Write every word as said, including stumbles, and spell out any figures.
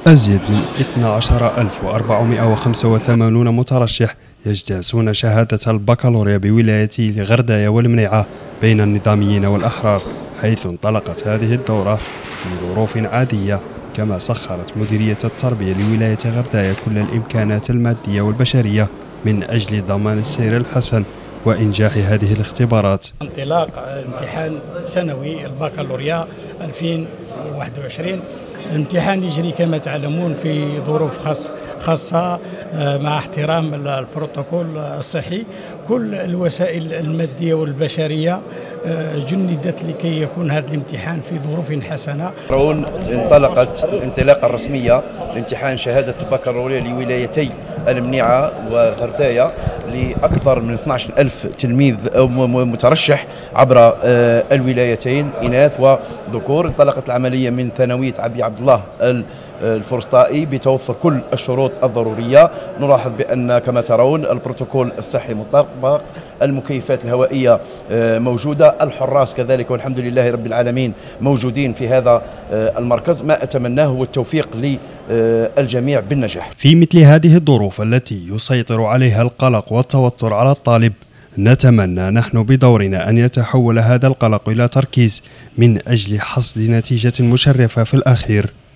أزيد من اثني عشر ألف وأربعمائة وخمسة وثمانين مترشح يجتازون شهادة البكالوريا بولايتي غرداية والمنيعة بين النظاميين والأحرار، حيث انطلقت هذه الدورة في ظروف عادية، كما سخرت مديرية التربية لولاية غرداية كل الإمكانات المادية والبشرية من أجل ضمان السير الحسن وإنجاح هذه الاختبارات. انطلاق امتحان سنوي البكالوريا ألفين وواحد وعشرين، الامتحان يجري كما تعلمون في ظروف خاص خاصة مع احترام البروتوكول الصحي. كل الوسائل المادية والبشرية جندت لكي يكون هذا الامتحان في ظروف حسنة. انطلقت الانطلاقة الرسمية لامتحان شهادة البكالوريا لولايتي المنيعة وغرداية لأكثر من اثني عشر ألف تلميذ أو مترشح عبر الولايتين إناث وذكور. انطلقت العملية من ثانوية أبي عبد الله الفرسطائي بتوفر كل الشروط الضرورية. نلاحظ بأن كما ترون البروتوكول الصحي مطبق، المكيفات الهوائية موجودة، الحراس كذلك والحمد لله رب العالمين موجودين في هذا المركز. ما أتمناه هو التوفيق للجميع بالنجاح. في مثل هذه الظروف التي يسيطر عليها القلق والتوتر على الطالب، نتمنى نحن بدورنا أن يتحول هذا القلق إلى تركيز من أجل حصد نتيجة مشرفة في الأخير.